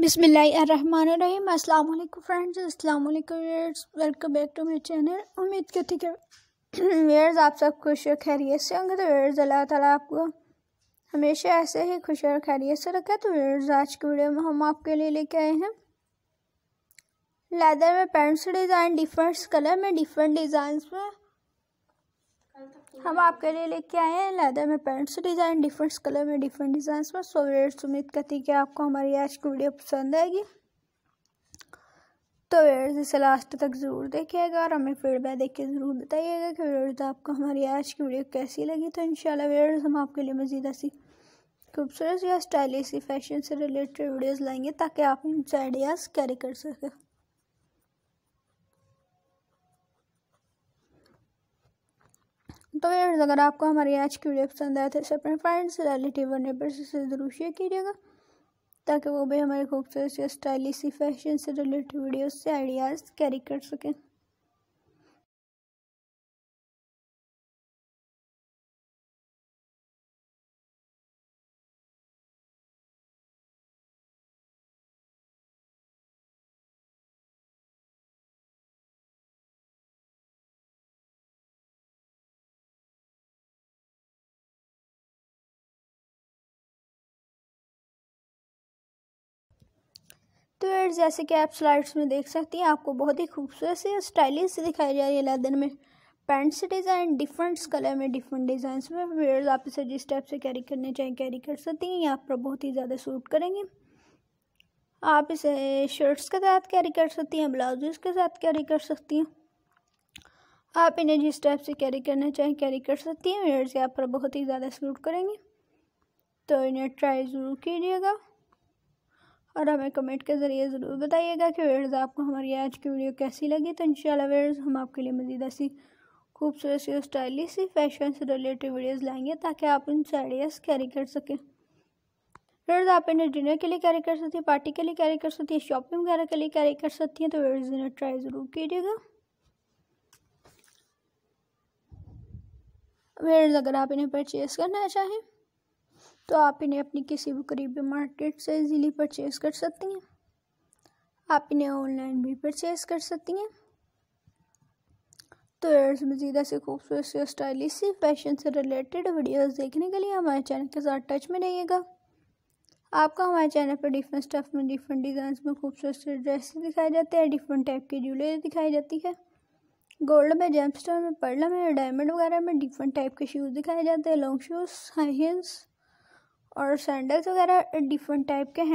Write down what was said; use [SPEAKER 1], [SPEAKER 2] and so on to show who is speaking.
[SPEAKER 1] बिस्मिल्लाहिर्रहमानिर्रहीम। अस्सलाम वालेकुम फ्रेंड्स, अस्सलाम वालेकुम viewers, welcome back to my channel. उम्मीद करती कि व्यूअर्स आप सब खुश और खैरियत से होंगे। तो व्यूअर्स अल्लाह ताला आपको हमेशा ऐसे ही खुश और खैरियत से रखे। तो व्यूअर्स आज की वीडियो में हम आपके लिए लेके आए हैं लेदर में पेंट्स डिज़ाइन, डिफरेंट कलर में, डिफरेंट डिज़ाइन में हम आपके लिए लेके आए हैं लेदर में पेंट्स डिज़ाइन, डिफरेंट कलर में, डिफरेंट डिज़ाइन में। सो व्यूअर्स उम्मीद करती कि आपको हमारी आज की वीडियो पसंद आएगी। तो व्यूअर्स इसे लास्ट तक ज़रूर देखिएगा और हमें फीडबैक देख के ज़रूर बताइएगा कि व्यूअर्स आपको हमारी आज की वीडियो कैसी लगी। तो इंशाल्लाह व्यूअर्स हम आपके लिए मज़ीद ऐसी खूबसूरत या स्टाइलिश सी फैशन से रिलेटेड वीडियोस लाएंगे ताकि आप इनसे आइडियाज़ कैरी कर सकें। तो व्यूअर्स अगर आपको हमारी आज की वीडियो पसंद आए तो इसे अपने फ्रेंड्स, रिलेटिव और नेबर्स से ज़रूर शेयर कीजिएगा ताकि वो भी हमारी खूबसूरत सी स्टाइलिश सी फैशन से रिलेटेड वीडियोस से आइडियाज़ कैरी कर सकें। तो यार जैसे कि आप स्लाइड्स में देख सकती हैं, आपको बहुत ही खूबसूरत सी स्टाइलिश से दिखाई जा रही है लेदर में पैंट्स डिज़ाइन, डिफरेंट कलर में, डिफरेंट डिज़ाइन में। वेयर्स आप इसे जिस टाइप से कैरी करने चाहें कैरी कर सकती हैं। ये आप पर बहुत ही ज़्यादा सूट करेंगे। आप इसे शर्ट्स के साथ कैरी कर सकती हैं, ब्लाउजेस के साथ कैरी कर सकती हैं। आप इन्हें जिस टाइप से कैरी करना चाहें कैरी कर सकती हैं। वेयर्स आप पर बहुत ही ज़्यादा सूट करेंगे। तो इन्हें ट्राई ज़रूर कीजिएगा और हमें कमेंट के ज़रिए ज़रूर बताइएगा कि व्यूअर्स आपको हमारी आज की वीडियो कैसी लगी। तो इंशाल्लाह व्यूअर्स हम आपके लिए मज़ीद ऐसी खूबसूरत सी स्टाइलिश सी फैशन से रिलेटेड वीडियोस लाएंगे ताकि आप इनसे आइडियाज़ कैरी कर सकें। व्यूअर्स आप इन्हें डिनर के लिए कैरी कर सकती हैं, पार्टी के लिए कैरी कर सकती हैं, शॉपिंग वगैरह के लिए कैरी कर सकती हैं। तो व्यूअर्स इन्हें ट्राई ज़रूर कीजिएगा। व्यूअर्स अगर आप इन्हें परचेज़ करना चाहें तो आप इन्हें अपनी किसी भी करीबी मार्केट से इजीली परचेज़ कर सकती हैं। आप इन्हें ऑनलाइन भी परचेज़ कर सकती हैं। तो यार मज़ीद ऐसे खूबसूरत सी स्टाइलिश सी फैशन से रिलेटेड वीडियोस देखने के लिए हमारे चैनल के साथ टच में रहिएगा। आपको हमारे चैनल पर डिफरेंट स्टफ में, डिफरेंट डिज़ाइन में खूबसूरत से ड्रेसेस दिखाए जाते हैं, डिफरेंट टाइप की ज्वेलरी दिखाई जाती है, गोल्ड में, जेमस्टोन में, पर्ल में, डायमंड वगैरह में डिफरेंट टाइप के शूज़ दिखाए जाते हैं, लॉन्ग शूज़, हाई हील्स और सैंडल्स वगैरह डिफरेंट टाइप के हैं।